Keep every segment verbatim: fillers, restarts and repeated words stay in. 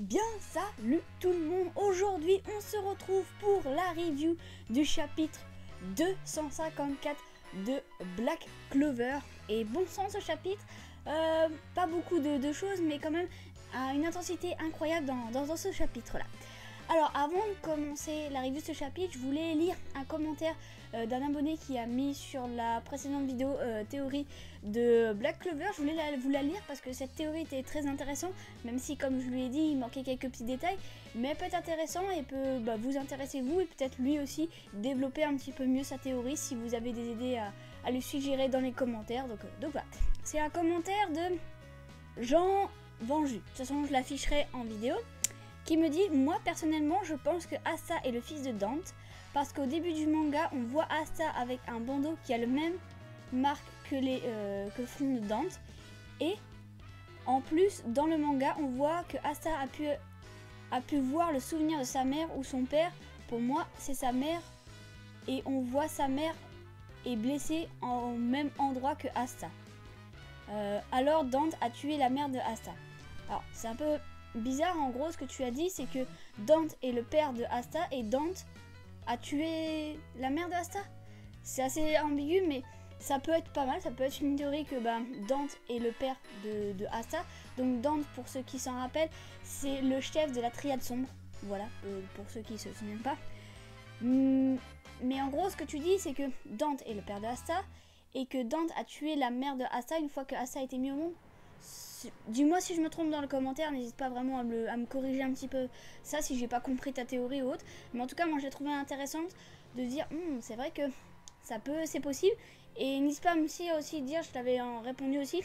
Bien, salut tout le monde. Aujourd'hui on se retrouve pour la review du chapitre deux cent cinquante-quatre de Black Clover. Et bon sang, ce chapitre, euh, pas beaucoup de, de choses, mais quand même à une intensité incroyable dans, dans, dans ce chapitre là. Alors avant de commencer la review de ce chapitre, je voulais lire un commentaire euh, d'un abonné qui a mis sur la précédente vidéo euh, théorie de Black Clover. Je voulais la, vous la lire parce que cette théorie était très intéressante, même si comme je lui ai dit il manquait quelques petits détails, mais peut être intéressant et peut bah, vous intéresser vous et peut-être lui aussi développer un petit peu mieux sa théorie si vous avez des idées à, à lui suggérer dans les commentaires. Donc, euh, donc voilà, c'est un commentaire de Jean Venju, de toute façon je l'afficherai en vidéo, qui me dit: moi personnellement je pense que Asta est le fils de Dante, parce qu'au début du manga on voit Asta avec un bandeau qui a le même marque que, les, euh, que le front de Dante, et en plus dans le manga on voit que Asta a pu, a pu voir le souvenir de sa mère ou son père. Pour moi c'est sa mère, et on voit sa mère est blessée au même endroit que Asta. Euh, alors Dante a tué la mère de Asta. Alors c'est un peu bizarre, en gros ce que tu as dit c'est que Dante est le père de Asta et Dante a tué la mère de Asta. C'est assez ambigu, mais ça peut être pas mal, ça peut être une théorie que bah, Dante est le père de, de Asta. Donc Dante, pour ceux qui s'en rappellent, c'est le chef de la triade sombre, voilà, euh, pour ceux qui se souviennent pas. Hum, mais en gros ce que tu dis c'est que Dante est le père de Asta et que Dante a tué la mère de Asta une fois que Asta a été mis au monde. Dis-moi si je me trompe dans le commentaire, n'hésite pas vraiment à me, à me corriger un petit peu ça si j'ai pas compris ta théorie ou autre. Mais en tout cas moi je l'ai trouvé intéressante de dire hm, c'est vrai que ça peut, c'est possible. Et n'hésite pas aussi à aussi dire, je t'avais répondu aussi,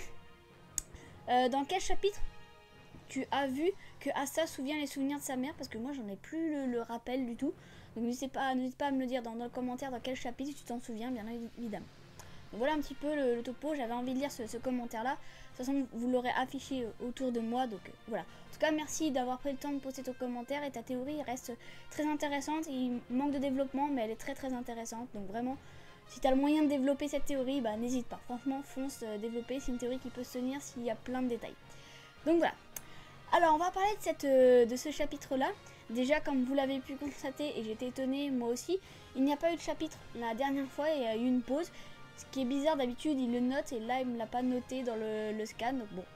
euh, dans quel chapitre tu as vu que Asta souvient les souvenirs de sa mère, parce que moi j'en ai plus le, le rappel du tout. Donc n'hésite pas, n'hésite pas à me le dire dans, dans le commentaire dans quel chapitre tu t'en souviens, bien évidemment. Donc voilà un petit peu le, le topo, j'avais envie de lire ce, ce commentaire là. De toute façon vous l'aurez affiché autour de moi, donc euh, voilà. En tout cas merci d'avoir pris le temps de poster ton commentaire, et ta théorie reste très intéressante. Il manque de développement mais elle est très très intéressante, donc vraiment si tu as le moyen de développer cette théorie, bah n'hésite pas, franchement fonce euh, développer, c'est une théorie qui peut se tenir s'il y a plein de détails. Donc voilà, alors on va parler de, cette, euh, de ce chapitre là. Déjà comme vous l'avez pu constater, et j'étais étonnée moi aussi, il n'y a pas eu de chapitre la dernière fois, il y a eu une pause. Ce qui est bizarre, d'habitude il le note et là il me l'a pas noté dans le, le scan, donc bon.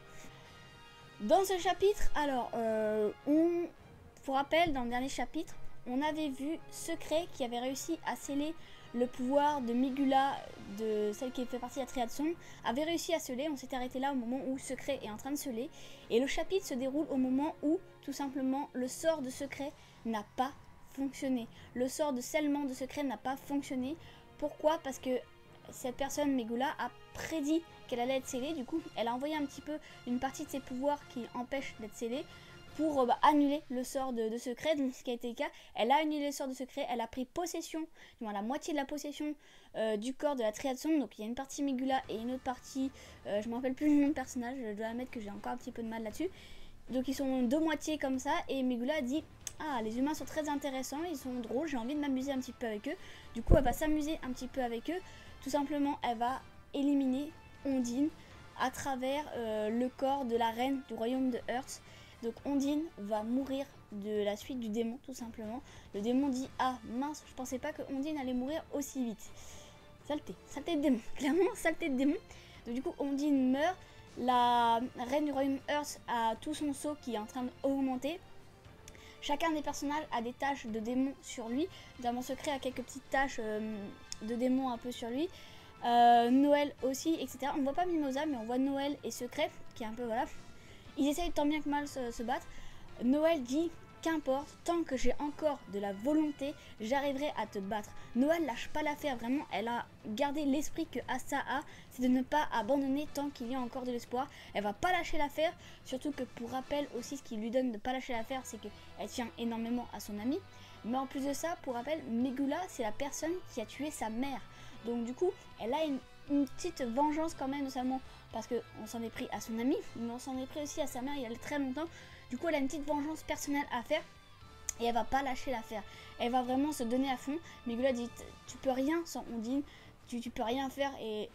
Dans ce chapitre, alors, euh, on, pour rappel, dans le dernier chapitre, on avait vu Secret qui avait réussi à sceller le pouvoir de Megula, de celle qui fait partie de la triade sombre, avait réussi à sceller. On s'était arrêté là au moment où Secret est en train de sceller. Et le chapitre se déroule au moment où, tout simplement, le sort de Secret n'a pas fonctionné. Le sort de scellement de Secret n'a pas fonctionné. Pourquoi? Parce que cette personne, Megula, a prédit qu'elle allait être scellée. Du coup, elle a envoyé un petit peu une partie de ses pouvoirs qui empêchent d'être scellée pour bah, annuler le sort de, de Secret. Donc ce qui a été le cas, elle a annulé le sort de Secret, elle a pris possession, enfin, la moitié de la possession euh, du corps de la triade sombre. Donc il y a une partie Megula et une autre partie, euh, je me rappelle plus le nom de personnage, je dois admettre que j'ai encore un petit peu de mal là-dessus. Donc ils sont deux moitiés comme ça, et Megula a dit: ah, les humains sont très intéressants, ils sont drôles, j'ai envie de m'amuser un petit peu avec eux. Du coup elle va s'amuser un petit peu avec eux. Tout simplement, elle va éliminer Ondine à travers euh, le corps de la reine du royaume de Earth. Donc Ondine va mourir de la suite du démon, tout simplement. Le démon dit: ah mince, je pensais pas que Ondine allait mourir aussi vite. Saleté, saleté de démon, clairement saleté de démon. Donc du coup Ondine meurt, la reine du royaume Earth a tout son sceau qui est en train d'augmenter. Chacun des personnages a des taches de démons sur lui. Notamment Secret a quelques petites taches euh, de démons un peu sur lui. Euh, Noël aussi, et cetera. On ne voit pas Mimosa, mais on voit Noël et Secret, qui est un peu, voilà. Ils essayent tant bien que mal se, se battre. Noël dit: qu'importe, tant que j'ai encore de la volonté, j'arriverai à te battre. Noël lâche pas l'affaire, vraiment, elle a gardé l'esprit que Asta a, c'est de ne pas abandonner tant qu'il y a encore de l'espoir. Elle va pas lâcher l'affaire, surtout que pour rappel aussi, ce qui lui donne de pas lâcher l'affaire, c'est qu'elle tient énormément à son ami. Mais en plus de ça, pour rappel, Megula, c'est la personne qui a tué sa mère. Donc du coup, elle a une, une petite vengeance quand même, notamment parce qu'on s'en est pris à son ami, mais on s'en est pris aussi à sa mère il y a très longtemps. Du coup elle a une petite vengeance personnelle à faire, et elle va pas lâcher l'affaire, elle va vraiment se donner à fond. Megula dit: tu peux rien sans Ondine, tu, tu peux rien faire, et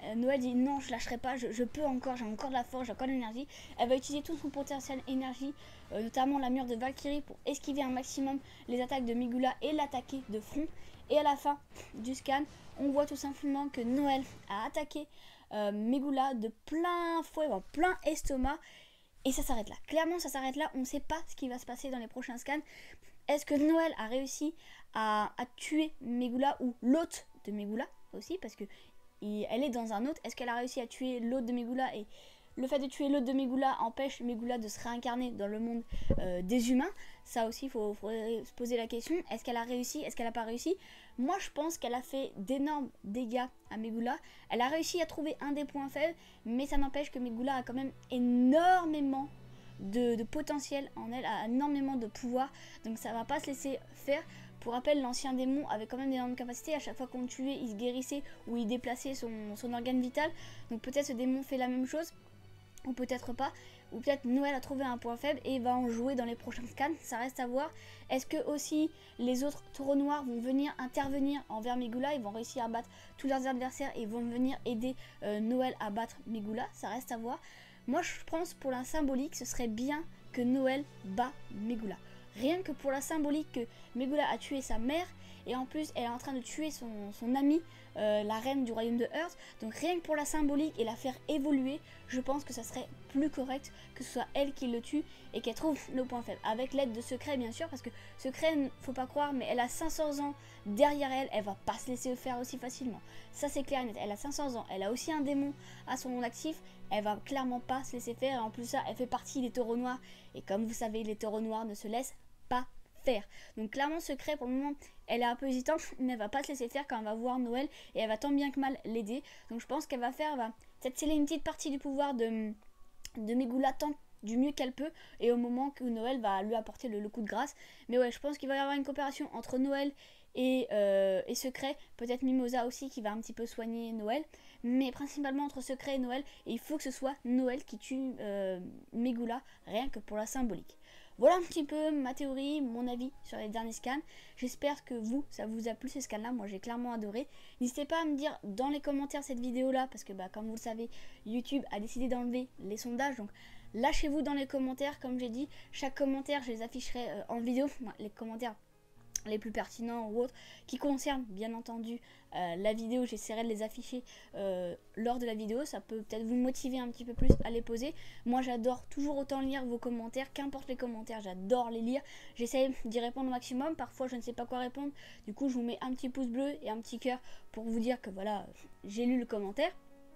euh, Noël dit non, je lâcherai pas, je, je peux encore, j'ai encore de la force, j'ai encore de l'énergie. Elle va utiliser tout son potentiel énergie, euh, notamment la mûre de Valkyrie, pour esquiver un maximum les attaques de Megula et l'attaquer de front. Et à la fin du scan, on voit tout simplement que Noël a attaqué euh, Megula de plein fouet, en plein estomac. Et ça s'arrête là. Clairement, ça s'arrête là. On ne sait pas ce qui va se passer dans les prochains scans. Est-ce que Noël a réussi à, à tuer Megula ou l'hôte de Megula aussi, parce que il, elle est dans un hôte. Est-ce qu'elle a réussi à tuer l'hôte de Megula, et le fait de tuer l'hôte de Megula empêche Megula de se réincarner dans le monde euh, des humains? Ça aussi, il faut, faut se poser la question. Est-ce qu'elle a réussi? Est-ce qu'elle n'a pas réussi? Moi, je pense qu'elle a fait d'énormes dégâts à Megula. Elle a réussi à trouver un des points faibles, mais ça n'empêche que Megula a quand même énormément de, de potentiel en elle, a énormément de pouvoir. Donc ça va pas se laisser faire. Pour rappel, l'ancien démon avait quand même d'énormes capacités. À chaque fois qu'on le tuait, il se guérissait ou il déplaçait son, son organe vital. Donc peut-être ce démon fait la même chose, ou peut-être pas. Ou peut-être Noël a trouvé un point faible et va en jouer dans les prochains scans. Ça reste à voir. Est-ce que aussi les autres taureaux noirs vont venir intervenir envers Megula? Ils vont réussir à battre tous leurs adversaires et vont venir aider euh, Noël à battre Megula. Ça reste à voir. Moi, je pense pour la symbolique, ce serait bien que Noël bat Megula. Rien que pour la symbolique que Megula a tué sa mère, et en plus elle est en train de tuer son, son amie, euh, la reine du royaume de Earth. Donc rien que pour la symbolique et la faire évoluer, je pense que ça serait plus correct que ce soit elle qui le tue et qu'elle trouve le point faible. Avec l'aide de Secret bien sûr, parce que Secret, faut pas croire, mais elle a cinq cents ans derrière elle, elle va pas se laisser faire aussi facilement. Ça c'est clair et net, elle a cinq cents ans, elle a aussi un démon à son actif, elle va clairement pas se laisser faire. Et en plus ça, elle fait partie des taureaux noirs, et comme vous savez, les taureaux noirs ne se laissent pas faire. Donc clairement Secret pour le moment elle est un peu hésitante, mais elle va pas se laisser faire quand elle va voir Noël, et elle va tant bien que mal l'aider. Donc je pense qu'elle va faire, elle va peut-être sceller une petite partie du pouvoir de, de Megula tant du mieux qu'elle peut, et au moment où Noël va lui apporter le, le coup de grâce. Mais ouais, je pense qu'il va y avoir une coopération entre Noël et, euh, et Secret, peut-être Mimosa aussi qui va un petit peu soigner Noël, mais principalement entre Secret et Noël, et il faut que ce soit Noël qui tue euh, Megula, rien que pour la symbolique. Voilà un petit peu ma théorie, mon avis sur les derniers scans. J'espère que vous, ça vous a plu ces scans là, moi j'ai clairement adoré. N'hésitez pas à me dire dans les commentaires cette vidéo là, parce que bah, comme vous le savez, YouTube a décidé d'enlever les sondages, donc lâchez-vous dans les commentaires. Comme j'ai dit, chaque commentaire je les afficherai euh, en vidéo, les commentaires les plus pertinents ou autres qui concernent bien entendu euh, la vidéo, j'essaierai de les afficher euh, lors de la vidéo. Ça peut peut-être vous motiver un petit peu plus à les poser. Moi j'adore toujours autant lire vos commentaires, qu'importe les commentaires, j'adore les lire, j'essaie d'y répondre au maximum. Parfois je ne sais pas quoi répondre, du coup je vous mets un petit pouce bleu et un petit cœur pour vous dire que voilà, j'ai lu le commentaire.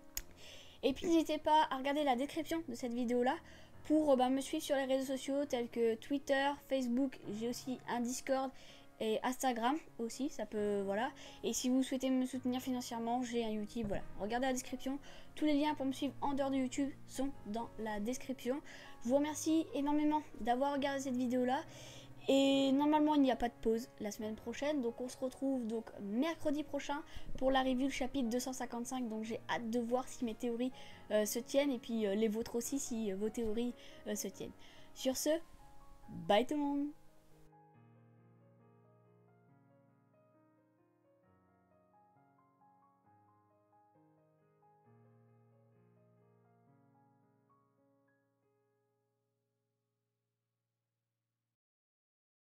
Et puis n'hésitez pas à regarder la description de cette vidéo là pour euh, bah, me suivre sur les réseaux sociaux tels que Twitter, Facebook. J'ai aussi un Discord et Instagram aussi, ça peut, voilà. Et si vous souhaitez me soutenir financièrement, j'ai un YouTube, voilà. Regardez la description, tous les liens pour me suivre en dehors de YouTube sont dans la description. Je vous remercie énormément d'avoir regardé cette vidéo là, et normalement il n'y a pas de pause la semaine prochaine, donc on se retrouve donc mercredi prochain pour la review chapitre deux cent cinquante-cinq. Donc j'ai hâte de voir si mes théories euh, se tiennent, et puis euh, les vôtres aussi, si euh, vos théories euh, se tiennent. Sur ce, bye tout le monde.